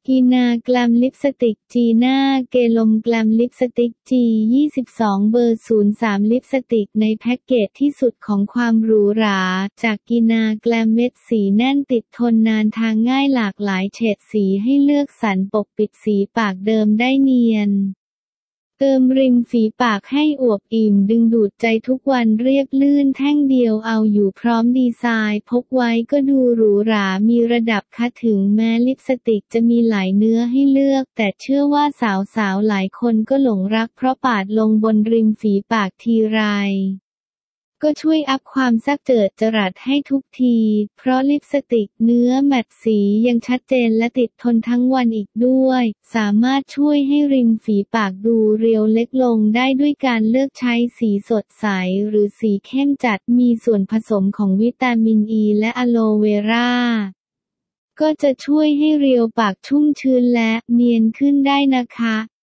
กีนาแกลมลิปสติกจีน่าเกลมแกลมลิปสติกG22เบอร์03ลิปสติกในแพ็กเกจที่สุดของความหรูหราจากกีนาแกลมเม็ดสีแน่นติดทนนานทางง่ายหลากหลายเฉดสีให้เลือกสรรปกปิดสีปากเดิมได้เนียนเติมริมฝีปากให้อวบอิ่มดึงดูดใจทุกวันเรียบลื่นแท่งเดียวเอาอยู่พร้อมดีไซน์พกไว้ก็ดูหรูหรามีระดับคะถึงแม้ลิปสติกจะมีหลายเนื้อให้เลือกแต่เชื่อว่าสาวๆหลายคนก็หลงรักเพราะปาดลงบนริมฝีปากทีไรก็ช่วยอัพความแซ่บเจิดจรัสให้ทุกทีเพราะลิปสติกเนื้อแมตต์สียังชัดเจนและติดทนทั้งวันอีกด้วยสามารถช่วยให้ริมฝีปากดูเรียวเล็กลงได้ด้วยการเลือกใช้สีสดใสหรือสีเข้มจัดมีส่วนผสมของวิตามินอ และอะโลเวราก็จะช่วยให้เรียวปากชุ่มชื้นและเนียนขึ้นได้นะคะ